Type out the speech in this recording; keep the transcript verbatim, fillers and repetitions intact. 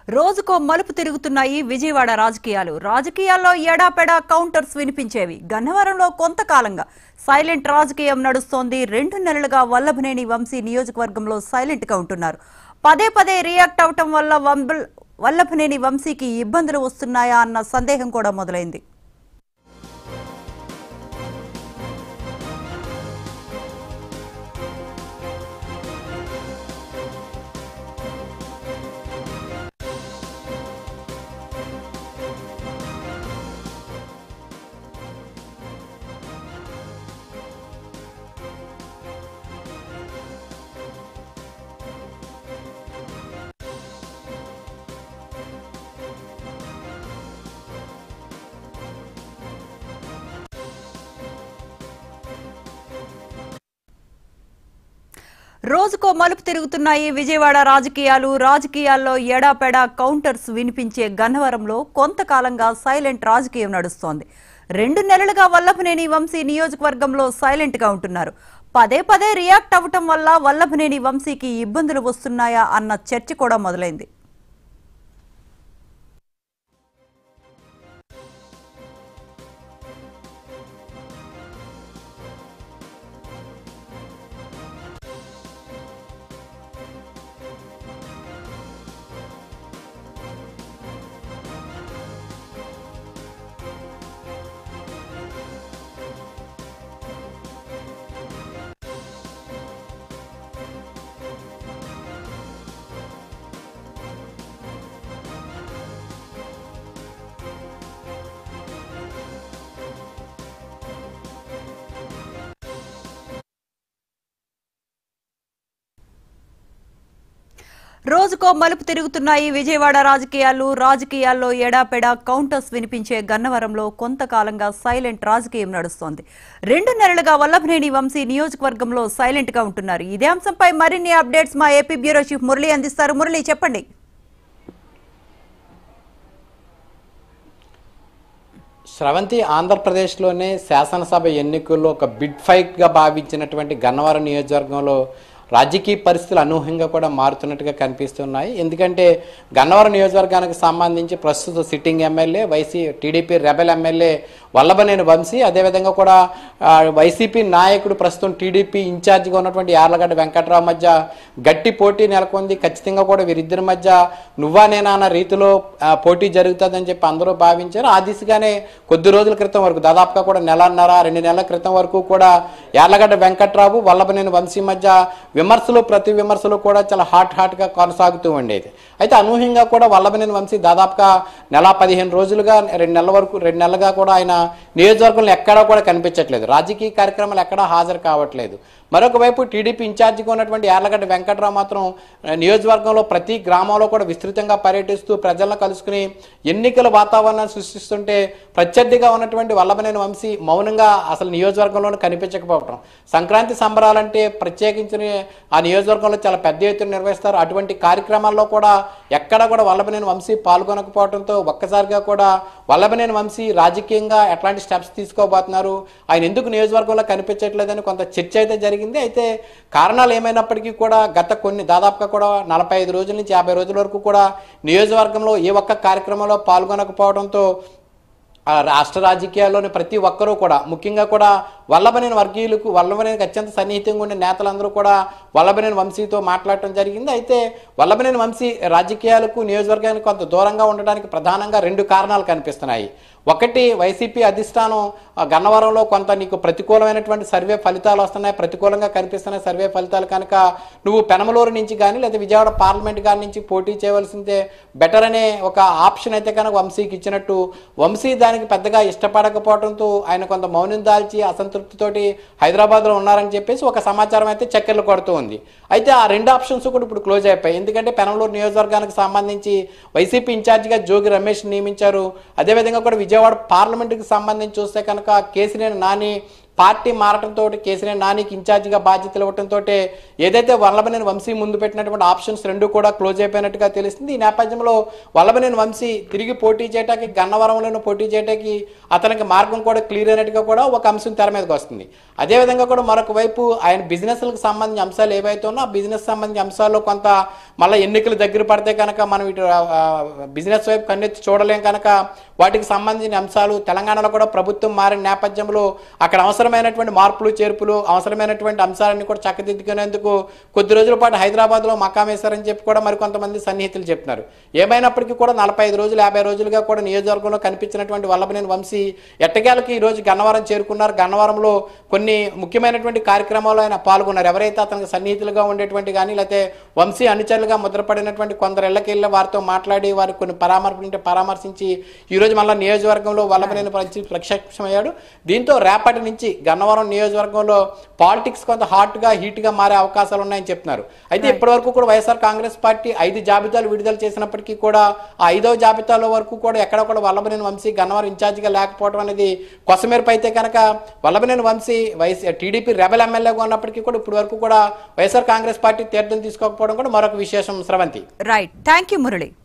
రోజుకో మలుపు తిరుగుతున్నాయి విజయవాడ రాజకీయాలు. రాజకీయాల్లో ఎడాపెడా కౌంటర్స్ వినిపించేవి. గన్నవరంలో కొంతకాలంగా సైలెంట్ రాజకీయం నడుస్తోంది. రెండు నెలలుగా వల్లభనేని వంశీ నియోజకవర్గంలో సైలెంట్ గా ఉంటున్నారు. పదే పదే రియాక్ట్ అవటం వల్ల వల్లభనేని వంశీకి ఇబ్బందులు వస్తున్నాయా అన్న సందేహం కూడా మొదలైంది. రోజుకో మలుపు తిరుగుతున్నాయి విజయవాడ రాజకీయాలు. రాజకీయాల్లో ఎడాపెడా కౌంటర్స్ వినిపించే గన్నవరంలో కొంతకాలంగా సైలెంట్ రాజకీయం నడుస్తోంది. రెండు నెలలుగా వల్లభనేని వంశీ నియోజకవర్గంలో సైలెంట్ గా ఉంటున్నారు. పదే పదే రియాక్ట్ అవ్వటం వల్ల వల్లభనేని వంశీకి ఇబ్బందులు వస్తున్నాయా అన్న చర్చ కూడా మొదలైంది. రోజుకో మలుపు తిరుగుతున్నాయి విజయవాడ రాజకీయాలు. రాజకీయాల్లో ఎడాపెడా కౌంటర్స్ వినిపించే గన్నవరంలో కొంతకాలంగా సైలెంట్ రాజకీయం నడుస్తోంది. రెండు నెలలుగా వల్లభనేని వంశీ నియోజకవర్గంలో సైలెంట్ గా ఉంటున్నారు. ఇదే అంశంపై మరిన్ని అప్డేట్స్ మా ఏపీ బ్యూరో చీఫ్ మురళి అందిస్తారు. మురళి, చెప్పండి. శ్రవంతి, ఆంధ్రప్రదేశ్లోనే శాసనసభ ఎన్నికల్లో ఒక బిడ్ ఫైట్గా భావించినటువంటి గన్నవరం నియోజకవర్గంలో రాజకీయ పరిస్థితులు అనూహ్యంగా కూడా మారుతున్నట్టుగా కనిపిస్తున్నాయి. ఎందుకంటే గన్నవరం నియోజకవర్గానికి సంబంధించి ప్రస్తుత సిట్టింగ్ ఎమ్మెల్యే వైసీ టీడీపీ రెబెల్ ఎమ్మెల్యే వల్లభనేని వంశీ, అదేవిధంగా కూడా వైసీపీ నాయకుడు ప్రస్తుతం టీడీపీ ఇన్ఛార్జిగా ఉన్నటువంటి యార్లగడ్డ వెంకట్రావు మధ్య గట్టి పోటీ నెలకొంది. ఖచ్చితంగా కూడా వీరిద్దరి మధ్య నువ్వా నేనా అన్న రీతిలో పోటీ జరుగుతుందని చెప్పి అందరూ భావించారు. ఆ దిశగానే కొద్ది రోజుల క్రితం వరకు, దాదాపుగా కూడా నెలన్నర రెండు నెలల క్రితం వరకు కూడా యార్లగడ్డ వెంకట్రావు వల్లభనేని వంశీ మధ్య విమర్శలు ప్రతి విమర్శలు కూడా చాలా హాట్ హాట్గా కొనసాగుతూ ఉండేది. అయితే అనూహ్యంగా కూడా వల్లభనేని వంశీ దాదాపుగా నెల పదిహేను రోజులుగా రెండు నెలల వరకు రెండు నెలలుగా కూడా ఆయన నియోజకవర్గంలో ఎక్కడా కూడా కనిపించట్లేదు. రాజకీయ కార్యక్రమాలు ఎక్కడా హాజరు కావట్లేదు. మరొక వైపు టీడీపీ ఇన్ఛార్జిగా ఉన్నటువంటి యార్లగడ్డ వెంకట్రావు మాత్రం నియోజకవర్గంలో ప్రతి గ్రామంలో కూడా విస్తృతంగా పర్యటిస్తూ ప్రజలను కలుసుకుని ఎన్నికల వాతావరణాన్ని సృష్టిస్తుంటే ప్రత్యర్థిగా ఉన్నటువంటి వల్లభనేని వంశీ మౌనంగా అసలు నియోజకవర్గంలోనే కనిపించకపోవటం. సంక్రాంతి సంబరాలంటే ప్రత్యేకించిన ఆ నియోజకవర్గంలో చాలా పెద్ద ఎత్తున నిర్వహిస్తారు. అటువంటి కార్యక్రమాల్లో కూడా ఎక్కడ కూడా వల్లభనేని వంశీ పాల్గొనకపోవడంతో ఒక్కసారిగా కూడా వల్లభనేని వంశీ రాజకీయంగా ఎట్లాంటి స్టెప్స్ తీసుకోబోతున్నారు, ఆయన ఎందుకు నియోజకవర్గంలో కనిపించట్లేదని కొంత చర్చ అయితే జరిగింది. అయితే కారణాలు ఏమైనప్పటికీ కూడా గత కొన్ని దాదాపుగా కూడా నలభై ఐదు రోజుల నుంచి యాభై రోజుల వరకు కూడా నియోజకవర్గంలో ఏ ఒక్క కార్యక్రమంలో పాల్గొనకపోవడంతో రాష్ట్ర రాజకీయాల్లోని ప్రతి ఒక్కరూ కూడా, ముఖ్యంగా కూడా వల్లభనేని వర్గీయులకు వల్లభనేనికి అత్యంత సన్నిహితంగా ఉండే నేతలందరూ కూడా వల్లభనేని వంశీతో మాట్లాడటం జరిగింది. అయితే వల్లభనేని వంశీ రాజకీయాలకు నియోజకవర్గానికి కొంత దూరంగా ఉండడానికి ప్రధానంగా రెండు కారణాలు కనిపిస్తున్నాయి. ఒకటి, వైసీపీ అధిష్టానం గన్నవరంలో కొంత నీకు ప్రతికూలమైనటువంటి సర్వే ఫలితాలు వస్తున్నాయి, ప్రతికూలంగా కనిపిస్తున్నాయి సర్వే ఫలితాలు కనుక నువ్వు పెనమలూరు నుంచి కానీ లేదా విజయవాడ పార్లమెంట్ గారి నుంచి పోటీ చేయవలసిందే బెటర్ అనే ఒక ఆప్షన్ అయితే కనుక వంశీకి ఇచ్చినట్టు, వంశీ దానికి పెద్దగా ఇష్టపడకపోవడంతో ఆయన కొంత మౌనం దాల్చి అసంతృప్తితోటి హైదరాబాద్లో ఉన్నారని చెప్పేసి ఒక సమాచారం అయితే చక్కెర్లు కొడుతూ ఉంది. అయితే ఆ రెండు ఆప్షన్స్ కూడా ఇప్పుడు క్లోజ్ అయిపోయాయి. ఎందుకంటే పెనమలూరు నియోజకవర్గానికి సంబంధించి వైసీపీ ఇన్ఛార్జిగా జోగి రమేష్ నియమించారు. అదేవిధంగా కూడా విజయవాడ పార్లమెంటుకి సంబంధించి చూస్తే కనుక కేసినేని నాని పార్టీ మారటంతో కేసీఆర్ నానికి ఇన్ఛార్జిగా బాధ్యతలు ఇవ్వడంతో ఏదైతే వల్లభనేని వంశీ ముందు పెట్టినటువంటి ఆప్షన్స్ రెండు కూడా క్లోజ్ అయిపోయినట్టుగా తెలుస్తుంది. ఈ నేపథ్యంలో వల్లభనేని వంశీ తిరిగి పోటీ చేయడానికి గన్నవరంలోనూ పోటీ చేయడానికి అతనికి మార్గం కూడా క్లియర్ అయినట్టుగా కూడా ఒక అంశం తెర మీదకి వస్తుంది. అదేవిధంగా కూడా మరొక వైపు ఆయన బిజినెస్లకు సంబంధించిన అంశాలు ఏవైతే ఉన్నా ఆ బిజినెస్ సంబంధించిన అంశాల్లో కొంత మళ్ళీ ఎన్నికలు దగ్గర పడితే కనుక మనం ఇటు బిజినెస్ వైపు కన్నెత్తి చూడలేం కనుక వాటికి సంబంధించిన అంశాలు తెలంగాణలో కూడా ప్రభుత్వం మారిన నేపథ్యంలో అక్కడ అవసరమైనటువంటి మార్పులు చేర్పులు అవసరమైనటువంటి అంశాలన్నీ కూడా చక్కదిద్దుకునేందుకు కొద్ది రోజుల పాటు హైదరాబాద్లో మకాం వేశారని చెప్పి కూడా మరికొంతమంది సన్నిహితులు చెప్తున్నారు. ఏమైనప్పటికీ కూడా నలభై ఐదు రోజులు యాభై రోజులుగా కూడా నియోజకవర్గంలో కనిపించినటువంటి వల్లభనేని వంశీ ఎట్టకేలకి ఈ రోజు గన్నవరం చేరుకున్నారు. గన్నవరంలో కొన్ని ముఖ్యమైనటువంటి కార్యక్రమాల్లో ఆయన పాల్గొన్నారు. ఎవరైతే అతనికి సన్నిహితులుగా ఉండేటువంటి కానీ లేకపోతే వంశీ అనుచరులుగా ముద్రపడినటువంటి కొందరు ఇళ్లకి వెళ్ళి వారితో మాట్లాడి వారికి కొన్ని పరామర్శించి పరామర్శించి ఈ రోజు మళ్ళీ నియోజకవర్గంలో వల్లభనేని ప్రత్యక్షమయ్యాడు. దీంతో రేపటి నుంచి గన్నవరం నియోజకవర్గంలో పాలిటిక్స్ కొంత హాట్ గా హీట్ గా మారే అవకాశాలు ఉన్నాయని చెప్తున్నారు. అయితే ఇప్పటి వరకు కూడా వైఎస్ఆర్ కాంగ్రెస్ పార్టీ ఐదు జాబితాలు విడుదల చేసినప్పటికీ కూడా ఆ ఐదవ జాబితాలో వరకు కూడా ఎక్కడ కూడా వల్లభనేని వంశీ గన్నవరం ఇన్ఛార్జిగా లేకపోవడం అనేది కొసమేరపు అయితే కనుక వల్లభనేని వంశీ వైఎస్ టీడీపీ రెబల్ ఎమ్మెల్యేగా ఉన్నప్పటికీ కూడా ఇప్పటి వరకు కూడా వైఎస్ఆర్ కాంగ్రెస్ పార్టీ తీర్థం తీసుకోకపోవడం కూడా మరొక విశేషం. Sravanthi. Right, thank you Murali.